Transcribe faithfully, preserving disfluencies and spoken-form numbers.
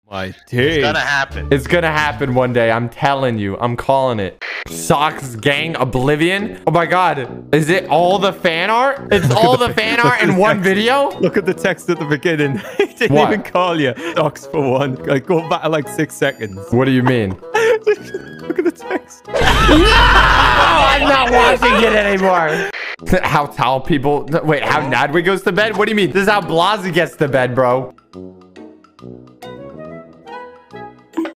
My days. It's gonna happen. It's gonna happen one day. I'm telling you. I'm calling it. Socks Gang Oblivion. Oh my god. Is it all the fan art? It's all the, the fan art in one text. video? Look at the text at the beginning. He didn't what? even call you. Socks for one. Like, go back like six seconds. What do you mean? Look at the text. No! I'm not watching it anymore. How tall people... Wait, how Nadwi goes to bed? What do you mean? This is how Blaza gets to bed, bro.